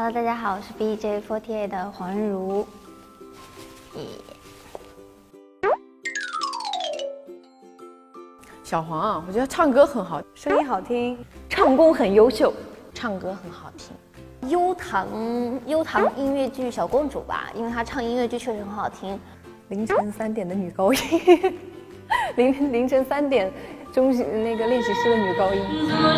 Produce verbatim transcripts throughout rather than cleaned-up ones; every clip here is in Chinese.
Hello， 大家好，我是 B J 四十八 的黄恩如。 小黄啊，我觉得唱歌很好， 声音好听，唱功很优秀， 唱歌很好听。 优唐优唐音乐剧小公主吧，因为她唱音乐剧确实很好听。 凌晨三点的女高音，凌凌晨三点中那个练习室的女高音。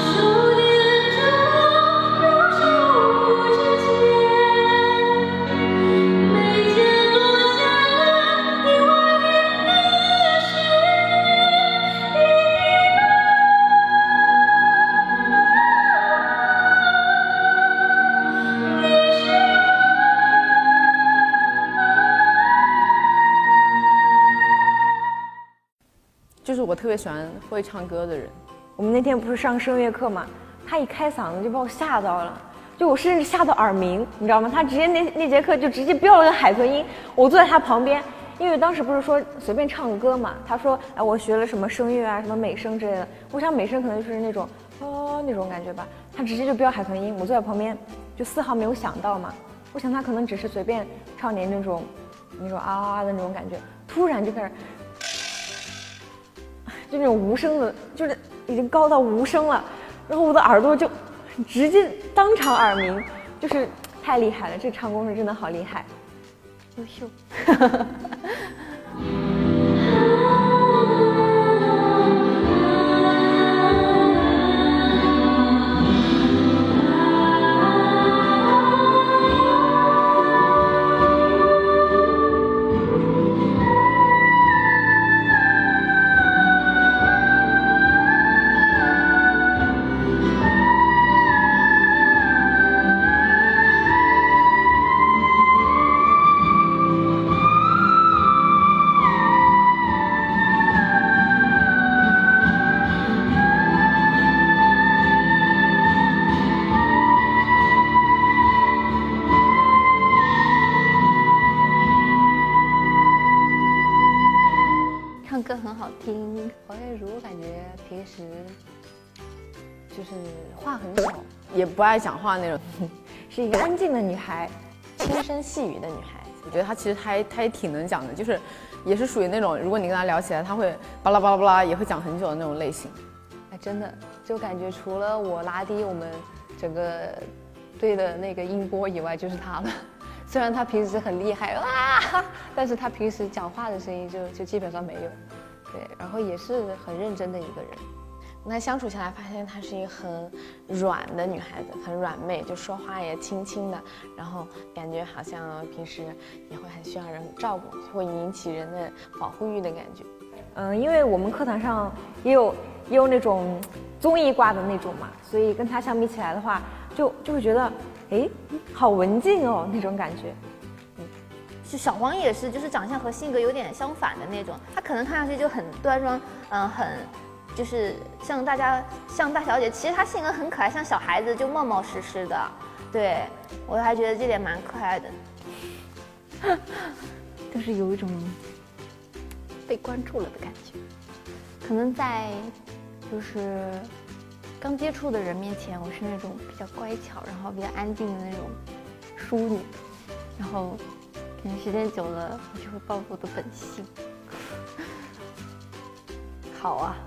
就是我特别喜欢会唱歌的人。 我们那天不是上声乐课嘛，他一开嗓子就把我吓到了，就我甚至吓到耳鸣，你知道吗？他直接那那节课就直接飙了个海豚音，我坐在他旁边，因为当时不是说随便唱歌嘛，他说哎我学了什么声乐啊，什么美声之类的，我想美声可能就是那种哦那种感觉吧，他直接就飙海豚音，我坐在旁边就丝毫没有想到嘛，我想他可能只是随便唱点那种那种啊啊的那种感觉，突然就开始。就那种无声的，就是已经高到无声了，然后我的耳朵就直接当场耳鸣，就是太厉害了，这唱功是真的好厉害， 优秀。唱歌很好听， 黄燕如感觉平时就是话很少， 也不爱讲话那种， 是一个安静的女孩， 轻声细语的女孩子。我觉得她其实她她也挺能讲的，就是也是属于那种如果你跟她聊起来，她会巴拉巴拉巴拉，也会讲很久的那种类型。 哎，真的就感觉除了我拉低我们整个队的那个音波以外，就是她了。虽然他平时很厉害啊，但是他平时讲话的声音就就基本上没有，对，然后也是很认真的一个人。 跟她相处下来，发现她是一个很软的女孩子，很软妹，就说话也轻轻的，然后感觉好像平时也会很需要人照顾，会引起人的保护欲的感觉。 嗯，因为我们课堂上也有也有那种综艺挂的那种嘛，所以跟她相比起来的话，就就会觉得。哎，好文静哦，那种感觉。 嗯，是小黄也是，就是长相和性格有点相反的那种。他可能看上去就很端庄，嗯，很就是像大家像大小姐，其实他性格很可爱，像小孩子就冒冒失失的。对，我还觉得这点蛮可爱的， 就是有一种被关注了的感觉。可能在就是。刚接触的人面前，我是那种比较乖巧，然后比较安静的那种淑女，然后可能时间久了，我就会暴露我的本性。 好啊。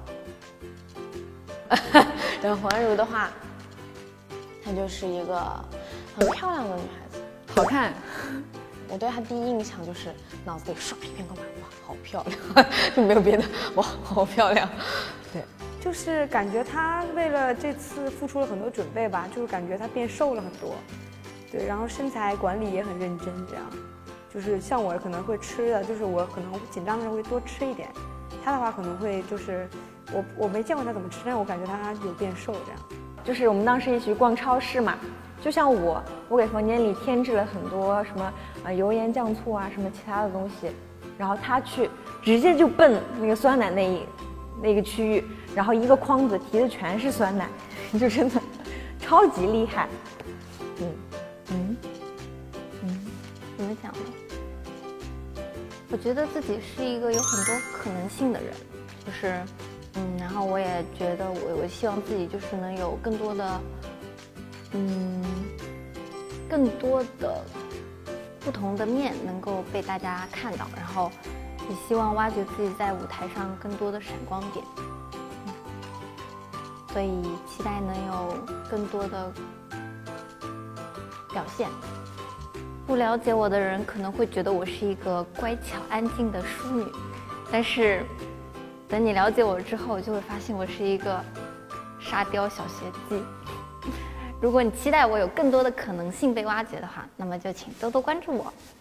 然后黄安如的话，她就是一个很漂亮的女孩子，好看。我对她第一印象就是脑子里刷一遍空白，哇，好漂亮，就没有别的，哇，好漂亮。对。 就是感觉他为了这次付出了很多准备吧，就是感觉他变瘦了很多，对，然后身材管理也很认真，这样，就是像我可能会吃的，就是我可能紧张的时候会多吃一点，他的话可能会就是我我没见过他怎么吃，但是我感觉他有变瘦这样。 就是我们当时一起去逛超市嘛，就像我，我给房间里添置了很多什么呃油盐酱醋啊什么其他的东西，然后他去直接就奔那个酸奶那一那个区域。然后一个筐子提的全是酸奶，就真的超级厉害。 嗯嗯嗯，怎么讲呢？我觉得自己是一个有很多可能性的人，就是嗯，然后我也觉得我我希望自己就是能有更多的嗯更多的不同的面能够被大家看到，然后也希望挖掘自己在舞台上更多的闪光点。嗯，所以期待能有更多的表现。不了解我的人可能会觉得我是一个乖巧安静的淑女，但是等你了解我之后，就会发现我是一个沙雕小学鸡。如果你期待我有更多的可能性被挖掘的话，那么就请多多关注我。